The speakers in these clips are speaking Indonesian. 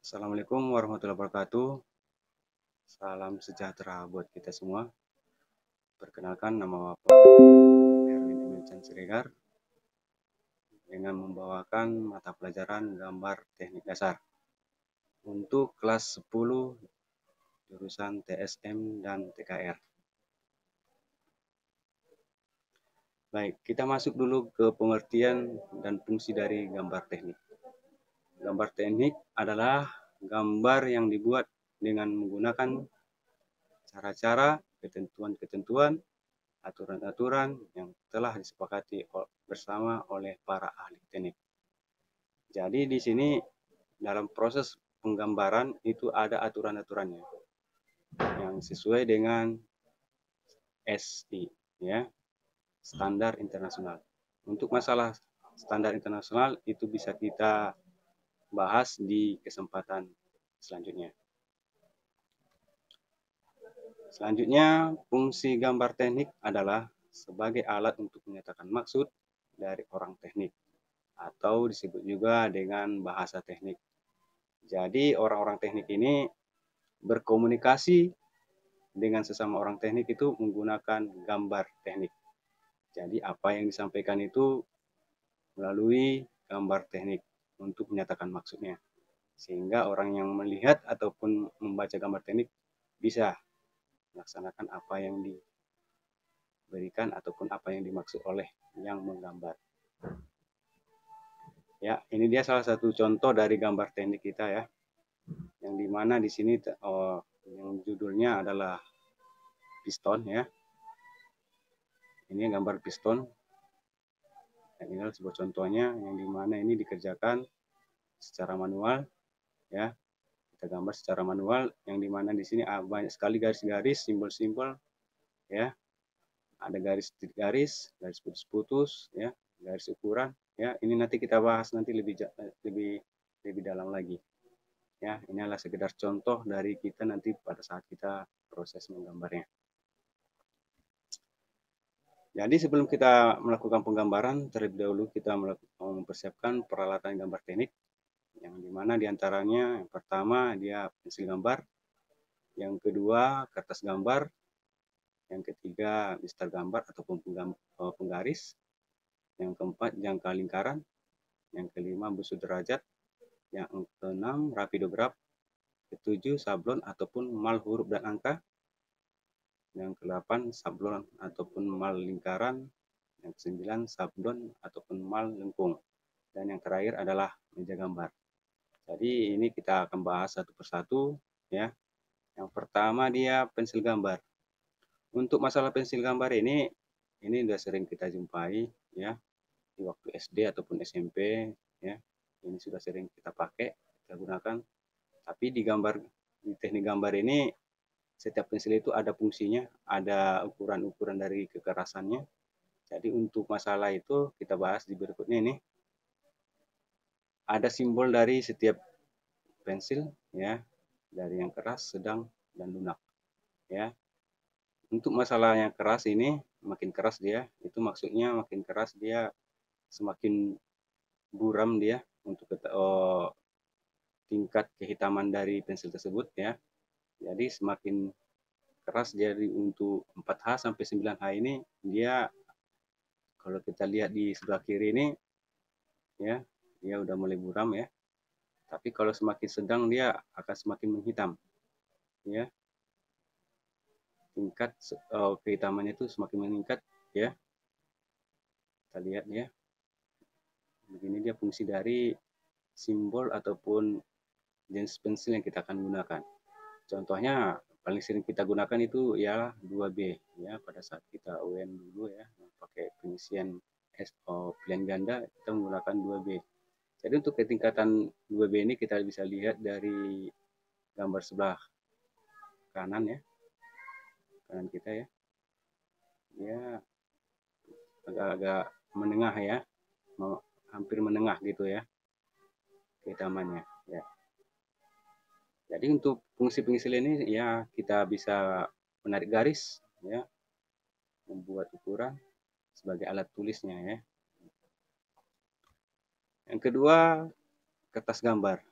Assalamualaikum warahmatullahi wabarakatuh. Salam sejahtera buat kita semua. Perkenalkan, nama Bapak Erwin Emil Chan Siregar dengan membawakan mata pelajaran gambar teknik dasar untuk kelas 10 jurusan TSM dan TKR. Baik, kita masuk dulu ke pengertian dan fungsi dari gambar teknik. Gambar teknik adalah gambar yang dibuat dengan menggunakan cara-cara, ketentuan-ketentuan, aturan-aturan yang telah disepakati bersama oleh para ahli teknik. Jadi di sini dalam proses penggambaran itu ada aturan-aturannya yang sesuai dengan SI, ya, standar internasional. Untuk masalah standar internasional itu bisa kita bahas di kesempatan selanjutnya. Selanjutnya, fungsi gambar teknik adalah sebagai alat untuk menyatakan maksud dari orang teknik, atau disebut juga dengan bahasa teknik. Jadi orang-orang teknik ini berkomunikasi dengan sesama orang teknik itu menggunakan gambar teknik. Jadi apa yang disampaikan itu melalui gambar teknik untuk menyatakan maksudnya. Sehingga orang yang melihat ataupun membaca gambar teknik bisa melaksanakan apa yang diberikan ataupun apa yang dimaksud oleh yang menggambar. Ya, ini dia salah satu contoh dari gambar teknik kita ya. Yang dimana di sini yang judulnya adalah piston ya. Ini gambar piston. Dan ini adalah sebuah contohnya yang dimana ini dikerjakan secara manual ya. Kita gambar secara manual yang dimana di sini banyak sekali garis-garis, simbol-simbol ya. Ada garis-garis, garis putus-putus ya, garis ukuran ya. Ini nanti kita bahas nanti lebih dalam lagi. Ya, ini adalah sekedar contoh dari kita nanti pada saat kita proses menggambarnya. Jadi sebelum kita melakukan penggambaran, terlebih dahulu kita mempersiapkan peralatan gambar teknik, yang dimana diantaranya yang pertama dia pensil gambar, yang kedua kertas gambar, yang ketiga mister gambar ataupun penggaris, yang keempat jangka lingkaran, yang kelima busur derajat, yang keenam rapidograf, ketujuh sablon ataupun mal huruf dan angka, yang ke-8 sablon ataupun mal lingkaran, yang ke-9 sablon ataupun mal lengkung, dan yang terakhir adalah meja gambar. Jadi ini kita akan bahas satu persatu ya. Yang pertama dia pensil gambar. Untuk masalah pensil gambar ini sudah sering kita jumpai ya di waktu SD ataupun SMP ya. Ini sudah sering kita pakai, kita gunakan. Tapi di teknik gambar ini setiap pensil itu ada fungsinya, ada ukuran-ukuran dari kekerasannya. Jadi untuk masalah itu kita bahas di berikutnya ini. Ada simbol dari setiap pensil ya, dari yang keras, sedang, dan lunak ya. Untuk masalah yang keras ini, makin keras dia, itu maksudnya makin keras dia semakin buram dia untuk tingkat kehitaman dari pensil tersebut ya. Jadi semakin keras jadi untuk 4H sampai 9H ini dia, kalau kita lihat di sebelah kiri ini ya, dia udah mulai buram ya. Tapi kalau semakin sedang dia akan semakin menghitam ya. Tingkat kehitamannya itu semakin meningkat ya. Kita lihat ya. Begini dia fungsi dari simbol ataupun jenis pensil yang kita akan gunakan. Contohnya paling sering kita gunakan itu ya 2B ya, pada saat kita UN dulu ya, pakai pengisian pilihan ganda kita menggunakan 2B. Jadi untuk ketingkatan 2B ini kita bisa lihat dari gambar sebelah kanan ya, kanan kita ya. Ya agak-agak menengah ya, hampir menengah gitu ya kehitamannya ya. Jadi untuk fungsi pensil ini ya kita bisa menarik garis ya, membuat ukuran sebagai alat tulisnya ya. Yang kedua kertas gambar.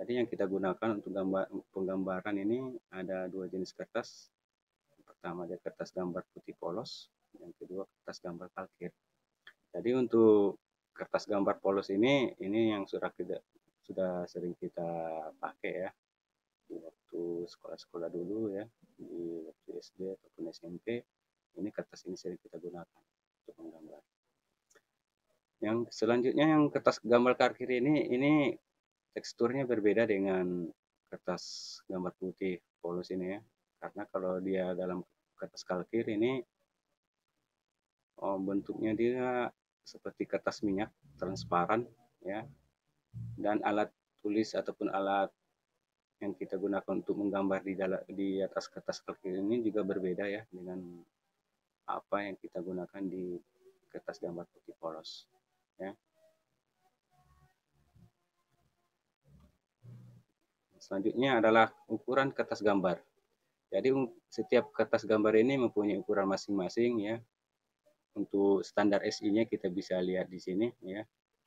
Jadi yang kita gunakan untuk penggambaran ini ada dua jenis kertas. Yang pertama ada kertas gambar putih polos, yang kedua kertas gambar kalkir. Jadi untuk kertas gambar polos ini yang sudah sering kita pakai ya di waktu sekolah-sekolah dulu ya, di waktu SD ataupun SMP. Ini kertas ini sering kita gunakan untuk menggambar. Yang selanjutnya yang kertas gambar kalkir ini teksturnya berbeda dengan kertas gambar putih polos ini ya. Karena kalau dia dalam kertas kalkir ini bentuknya dia seperti kertas minyak transparan ya. Dan alat tulis ataupun alat yang kita gunakan untuk menggambar di atas kertas kalkir ini juga berbeda ya dengan apa yang kita gunakan di kertas gambar putih polos ya. Selanjutnya adalah ukuran kertas gambar. Jadi setiap kertas gambar ini mempunyai ukuran masing-masing ya. Untuk standar SI-nya kita bisa lihat di sini ya.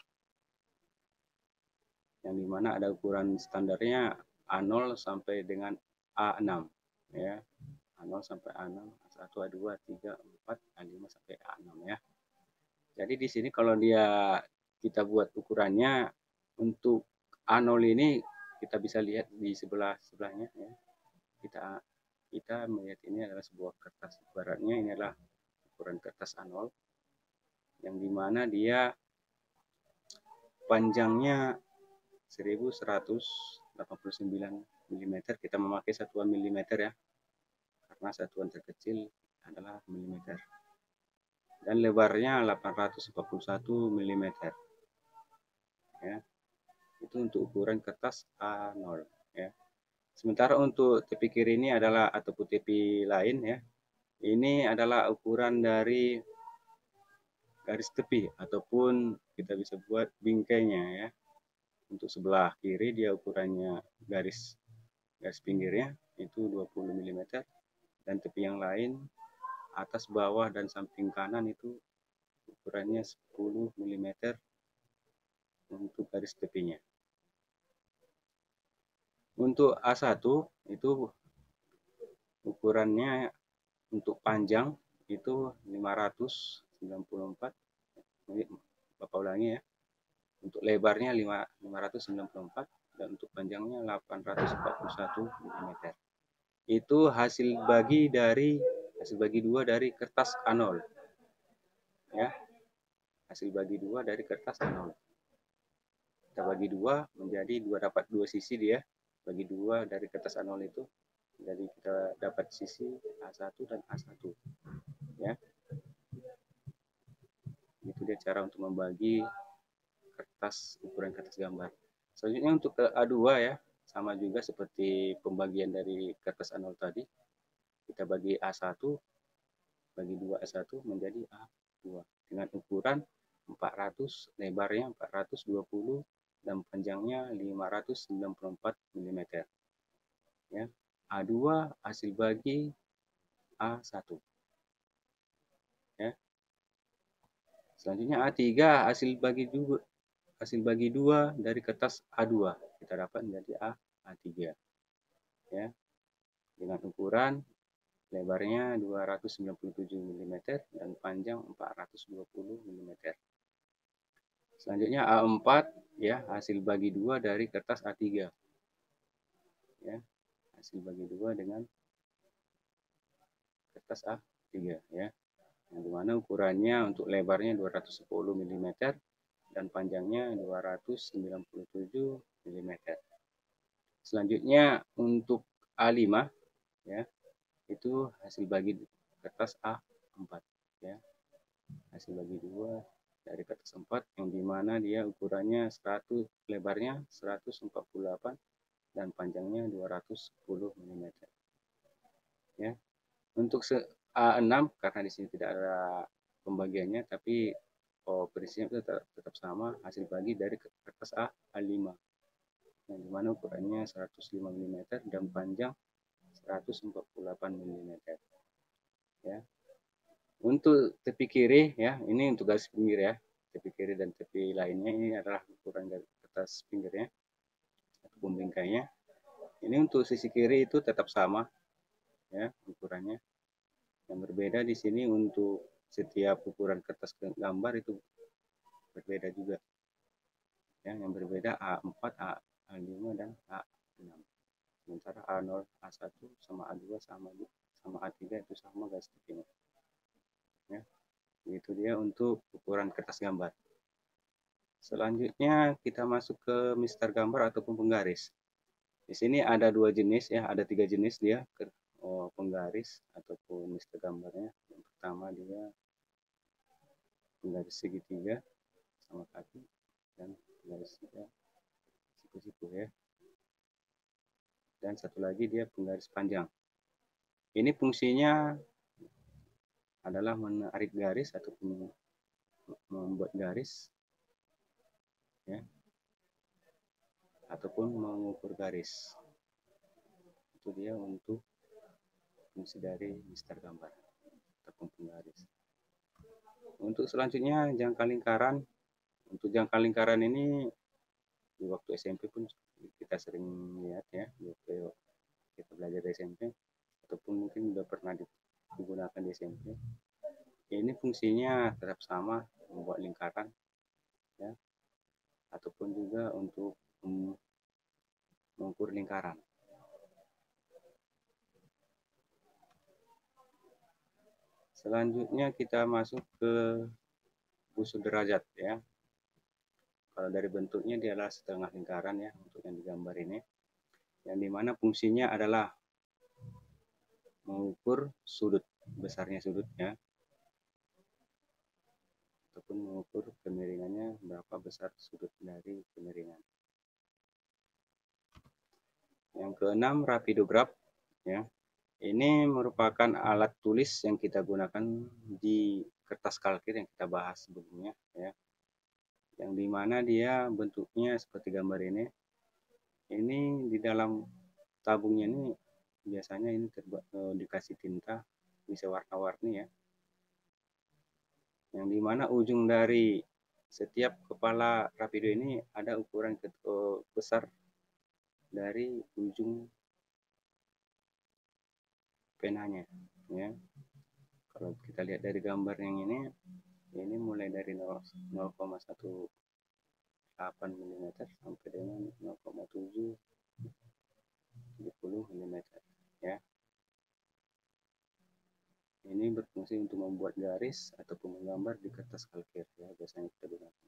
Yang dimana ada ukuran standarnya A0 sampai dengan A6 ya. A0 sampai A6, A1, A2, A3, A4, A5 sampai A6 ya. Jadi di sini kalau kita buat ukurannya untuk A0 ini kita bisa lihat di sebelahnya ya. Kita melihat ini adalah sebuah kertas, ibaratnya ini adalah ukuran kertas A0 yang dimana dia panjangnya 1189 mm. Kita memakai satuan milimeter ya, karena satuan terkecil adalah milimeter. Dan lebarnya 841 mm ya. Itu untuk ukuran kertas A0 ya. Sementara untuk tepi kiri ini adalah ataupun tepi lain ya. Ini adalah ukuran dari garis tepi ataupun kita bisa buat bingkainya ya. Untuk sebelah kiri dia ukurannya garis pinggirnya itu 20 mm dan tepi yang lain atas, bawah dan samping kanan itu ukurannya 10 mm untuk garis tepinya. Untuk A1 itu ukurannya untuk panjang itu 594. Ini Bapak ulangi ya. Untuk lebarnya 594 dan untuk panjangnya 841 mm. Itu hasil bagi dua dari kertas A0. Ya. Hasil bagi dua dari kertas A0. Kita bagi dua menjadi dapat dua sisi dia. Bagi dua dari kertas A0 itu. Jadi kita dapat sisi A1 dan A1. Ya. Itu dia cara untuk membagi ukuran kertas gambar. Selanjutnya untuk ke A2 ya, sama juga seperti pembagian dari kertas A0 tadi. Kita bagi A1, bagi 2 A1 menjadi A2 dengan ukuran 400, lebarnya 420 dan panjangnya 594 mm. Ya. A2 hasil bagi A1. Ya. Selanjutnya A3 hasil bagi 2 dari kertas A2. Kita dapat menjadi A3. Ya. Dengan ukuran lebarnya 297 mm dan panjang 420 mm. Selanjutnya A4 ya, hasil bagi 2 dari kertas A3. Ya. Hasil bagi 2 dengan kertas A3 ya. Yang dimana ukurannya untuk lebarnya 210 mm dan panjangnya 297 mm. Selanjutnya untuk A5 ya, itu hasil bagi kertas A4 ya. Hasil bagi 2 dari kertas 4 yang dimana dia ukurannya 100, lebarnya 148 dan panjangnya 210 mm. Ya. Untuk A6 karena di sini tidak ada pembagiannya, tapi prinsipnya tetap sama, hasil bagi dari kertas A5 yang dimana ukurannya 105 mm dan panjang 148 mm. Ya. Untuk tepi kiri ya, ini untuk garis pinggir ya. Tepi kiri dan tepi lainnya ini adalah ukuran dari kertas pinggirnya. ataupun bingkainya. Ini untuk sisi kiri itu tetap sama ya ukurannya. Yang berbeda di sini untuk setiap ukuran kertas gambar itu berbeda juga. Ya, yang berbeda A4, A5 dan A6. Sementara A0, A1 sama A2 sama A3 itu sama guys ini. Ya. Itu dia untuk ukuran kertas gambar. Selanjutnya kita masuk ke Mister Gambar ataupun penggaris. Di sini ada dua jenis ya, ada tiga jenis dia penggaris ataupun Mister Gambarnya. Yang pertama dia penggaris segitiga sama kaki dan penggaris siku-siku ya. Dan satu lagi dia penggaris panjang. Ini fungsinya adalah menarik garis ataupun membuat garis ya, ataupun mengukur garis. Itu dia untuk fungsi dari Mister Gambar ataupun penggaris. Untuk selanjutnya jangka lingkaran. Untuk jangka lingkaran ini di waktu SMP pun kita sering lihat ya, waktu kita belajar di SMP ataupun mungkin sudah pernah digunakan di SMP. Ini fungsinya tetap sama, membuat lingkaran ya, ataupun juga untuk mengukur lingkaran. Selanjutnya kita masuk ke busur derajat ya. Kalau dari bentuknya dia adalah setengah lingkaran ya untuk yang digambar ini. Yang dimana fungsinya adalah mengukur sudut, besarnya sudutnya, ataupun mengukur kemiringannya, berapa besar sudut dari kemiringan. Yang keenam, rapidograf ya. Ini merupakan alat tulis yang kita gunakan di kertas kalkir yang kita bahas sebelumnya ya. Yang dimana dia bentuknya seperti gambar ini. Ini di dalam tabungnya ini biasanya ini dikasih tinta bisa warna-warni ya. Yang dimana ujung dari setiap kepala rapido ini ada ukuran besar dari ujung penanya ya. Kalau kita lihat dari gambar yang ini mulai dari 0,18 mm sampai dengan 0,770 mm ya. Ini berfungsi untuk membuat garis ataupun menggambar di kertas kalkir ya, biasanya kita gunakan.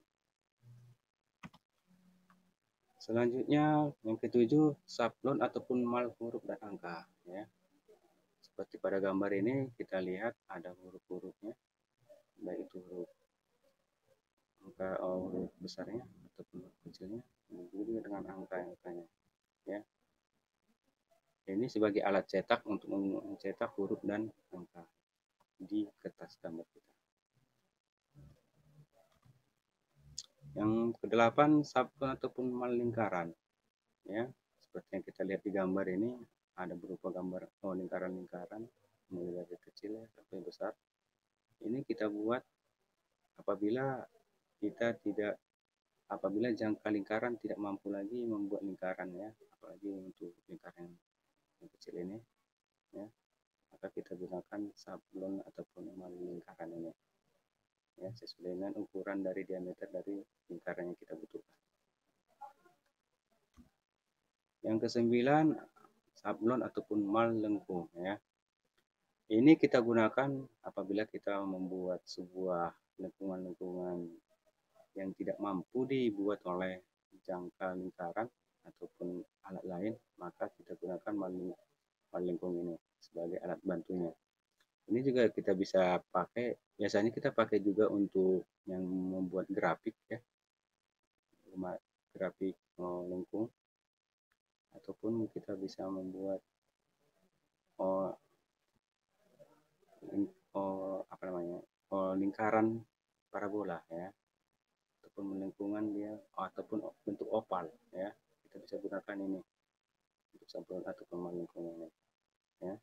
Selanjutnya yang ketujuh, sablon ataupun mal huruf dan angka ya. Seperti pada gambar ini kita lihat ada huruf-hurufnya, baik itu huruf besarnya ataupun huruf kecilnya, juga dengan angka-angkanya ya. Ini sebagai alat cetak untuk mencetak huruf dan angka di kertas gambar kita. Yang kedelapan, sablon ataupun mal lingkaran ya. Seperti yang kita lihat di gambar ini ada berupa gambar lingkaran-lingkaran mulai dari kecil ya sampai besar. Ini kita buat apabila jangka lingkaran tidak mampu lagi membuat lingkaran ya, apalagi untuk lingkaran yang kecil ini ya, maka kita gunakan sablon ataupun mal lingkaran ini ya, sesuai dengan ukuran dari diameter dari lingkaran yang kita butuhkan. Yang kesembilan, sablon ataupun mal lengkung ya. Ini kita gunakan apabila kita membuat sebuah lengkungan-lengkungan yang tidak mampu dibuat oleh jangka lingkaran ataupun alat lain, maka kita gunakan mal lengkung ini sebagai alat bantunya. Ini juga kita bisa pakai, biasanya kita pakai juga untuk yang membuat grafik ya, grafik lengkung, ataupun kita bisa membuat lingkaran parabola ya, ataupun lengkungan dia ataupun bentuk oval ya, kita bisa gunakan ini untuk sablon ataupun lengkungan ya.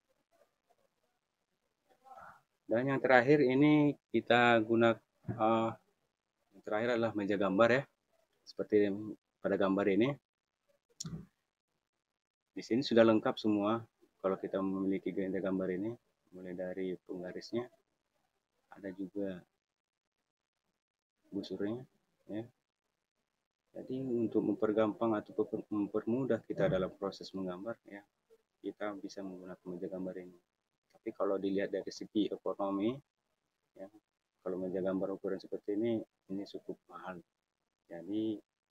Dan yang terakhir ini kita gunakan yang terakhir adalah meja gambar ya, seperti pada gambar ini. Di sini sudah lengkap semua. Kalau kita memiliki ganda gambar ini, mulai dari penggarisnya, ada juga busurnya, ya. Jadi untuk mempergampang atau mempermudah kita dalam proses menggambar, ya, kita bisa menggunakan meja gambar ini. Tapi kalau dilihat dari segi ekonomi, ya, kalau meja gambar ukuran seperti ini cukup mahal. Jadi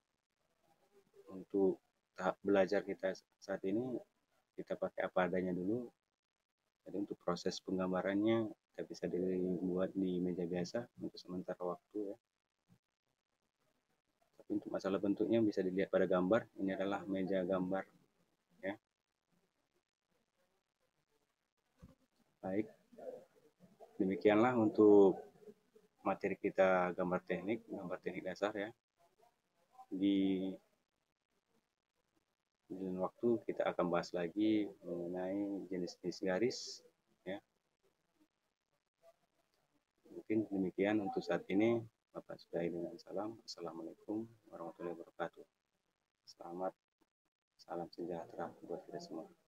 untuk tahap belajar kita saat ini, kita pakai apa adanya dulu. Jadi untuk proses penggambarannya kita bisa dibuat di meja biasa untuk sementara waktu, ya. Tapi untuk masalah bentuknya bisa dilihat pada gambar. Ini adalah meja gambar, ya. Baik, demikianlah untuk materi kita gambar teknik dasar, ya. Di lain waktu kita akan bahas lagi mengenai jenis-jenis garis, ya. Mungkin demikian untuk saat ini. Bapak sudahi dengan salam. Assalamualaikum warahmatullahi wabarakatuh. Selamat, salam sejahtera buat kita semua.